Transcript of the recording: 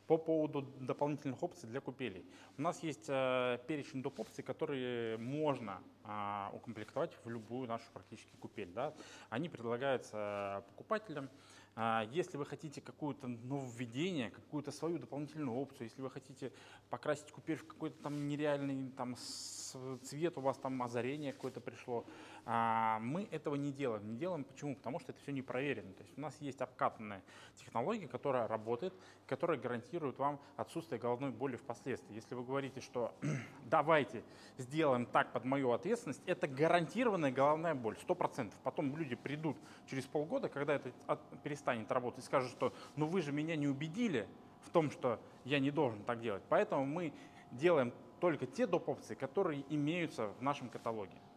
По поводу дополнительных опций для купелей. У нас есть перечень доп. Опций, которые можно укомплектовать в любую нашу практически купель. Да. Они предлагаются покупателям. Если вы хотите какое-то нововведение, какую-то свою дополнительную опцию, если вы хотите покрасить купель в какой-то там нереальный там, цвет, у вас там озарение какое-то пришло, мы этого не делаем. Не делаем почему? Потому что это все не проверено. То есть у нас есть обкатанная технология, которая работает, которая гарантирует вам отсутствие головной боли впоследствии. Если вы говорите, что давайте сделаем так под мою ответственность, это гарантированная головная боль, 100%. Потом люди придут через полгода, когда это перестанет работать, и скажут, что ну вы же меня не убедили в том, что я не должен так делать. Поэтому мы делаем только те доп. Опции, которые имеются в нашем каталоге.